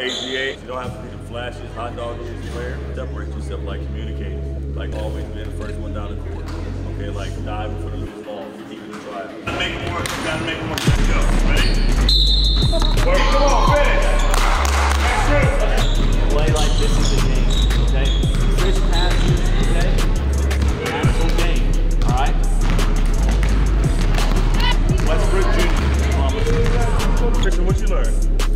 AGA. You don't have to be the flashiest hot dog player. Separate yourself like communicating. Like always being the first one down the court. Okay, like diving for the loose ball. Keeping the drive. You gotta make it work. You gotta make it work. Let's go. Ready? Work. Come on, finish. That's true. Play like this is a game. Okay? Switch passes. Okay? Actual game. All right? Westbrook Jr. Christian, what you learn?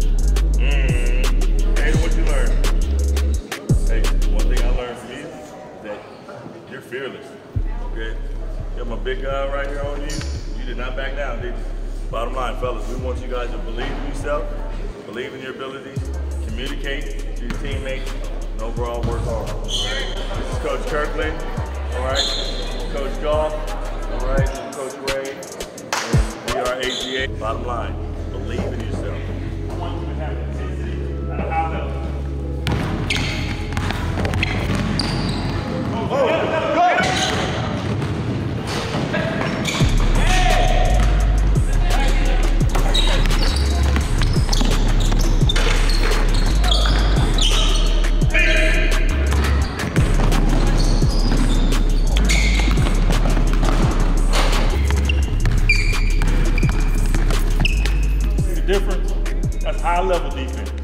Hey, what you learn? Hey, one thing I learned from you is that you're fearless. Okay? You have my big guy right here on you. You did not back down, did you? Bottom line, fellas, we want you guys to believe in yourself, believe in your abilities, communicate to your teammates, and overall work hard. All right? This is Coach Kirkland. All right? Coach Goff. All right? Coach Ray. And we are AGA. Bottom line, believe in yourself. I want you to have intensity at a high level. Difference, that's high level defense.